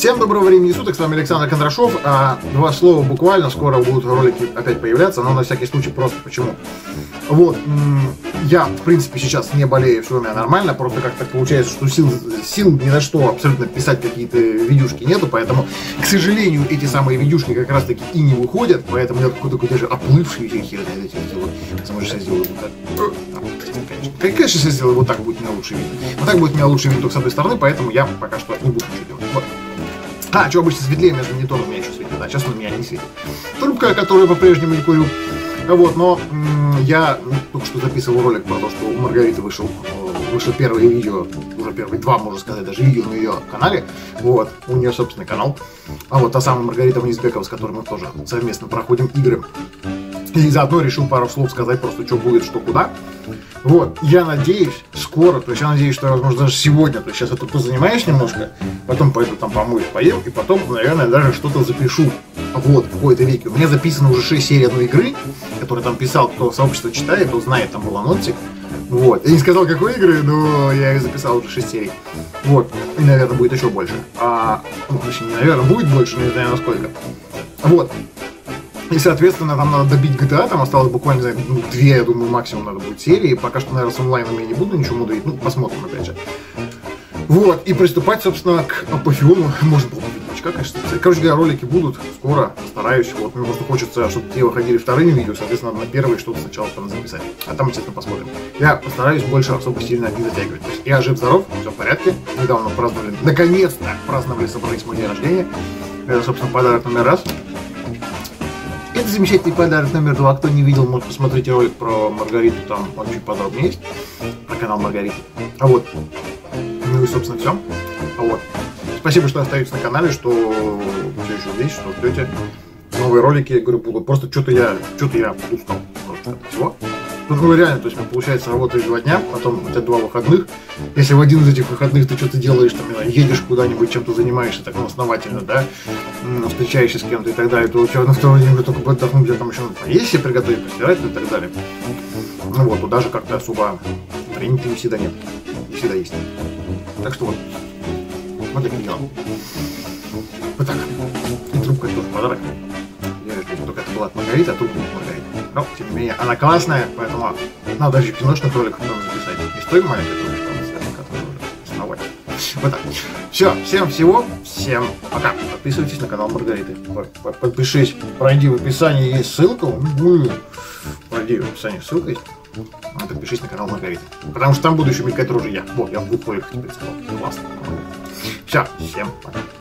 Всем доброго времени суток, с вами Александр Кондрашов. Два слова буквально, скоро будут ролики опять появляться, но на всякий случай просто почему. Вот, я в принципе сейчас не болею, все у меня нормально, просто как-то получается, что сил ни на что абсолютно писать какие-то видюшки нету, поэтому, к сожалению, эти самые видюшки как раз таки и не выходят, поэтому я какой-то даже оплывший хер сделаю. Может, сейчас сделаю вот так. Конечно, если сделаю вот так, будет у меня лучший вид. Вот так будет у меня лучший вид только с одной стороны, поэтому я пока что не буду ничего делать. Вот. Что обычно светлее между монитором у меня еще светит, да, сейчас он у меня не светит. Трубка, которую по-прежнему не курю. Вот, но я только что записывал ролик про то, что у Маргариты вышло первое видео, уже первые два, можно сказать, даже видео на ее канале. Вот, у нее собственный канал. А вот та самая Маргарита Внизбекова, с которой мы тоже совместно проходим игры. И заодно решил пару слов сказать просто, что будет, что куда. Вот, я надеюсь, скоро, то есть я надеюсь, что, возможно, даже сегодня, то есть сейчас я тут позанимаюсь немножко, потом пойду там помоюсь, поем, и потом, наверное, даже что-то запишу. Вот, в какой-то веке. У меня записано уже 6 серий одной игры, которую там писал, кто сообщество читает, кто знает, там был анонсик. Вот, я не сказал, какой игры, но я ее записал уже 6 серий. Вот, и, наверное, будет еще больше. Ну, точнее, наверное, будет больше, но не знаю насколько. Вот. И, соответственно, там надо добить GTA, там осталось буквально, не знаю, 2, я думаю, максимум надо будет серии. Пока что, наверное, с онлайном я не буду ничего мудрить, ну, посмотрим, опять же. Вот, и приступать, собственно, к апофеону. Можно было бы, конечно. Короче говоря, ролики будут скоро, постараюсь. Вот, мне просто хочется, чтобы те выходили вторыми видео, соответственно, надо на первые что-то сначала там записать. А там, естественно, посмотрим. Я постараюсь больше особо сильно не затягивать. То есть я жив-здоров, все в порядке. Недавно праздновали, наконец-то праздновали, собрались мой день рождения. Это, собственно, подарок номер раз. Это замечательный подарок номер 2. Кто не видел, может посмотреть ролик про Маргариту, там он чуть подробнее есть, про канал Маргариты. Вот. Ну и, собственно, все. Вот. Спасибо, что остаетесь на канале, что все еще здесь, что ждете новые ролики. Я говорю, будут. Просто что-то я устал от всего. Тут ну, реально, то есть, получается, работаешь 2 дня, потом у тебя 2 выходных. Если в один из этих выходных ты что-то делаешь, там, едешь куда-нибудь, чем-то занимаешься, так основательно, да, встречаешься с кем-то и так далее, то у тебя на второй день уже только отдохнуть, где там еще надо поесть себе, приготовить, постирать и так далее. Ну вот, туда же как-то особо времени не всегда нет, не всегда есть. Так что вот таким делом. Вот так. И трубка тоже подарок. Я жду, только это была от Маргариты, а трубка от Маргариты. Но, тем не менее, она классная, поэтому надо даже киношный ролик потом записать. Не с той маленькой трубкой, а с этой, которая уже основательная. Вот так. Все, всем всего, всем пока. Подписывайтесь на канал Маргариты. Подпишись, пройди в описании, есть ссылка. Пройди в описании ссылка есть. Подпишись на канал Маргариты. Потому что там буду еще мелькать рожи я. Вот, я в 2 роликах теперь сказал. Классно. Все, всем пока.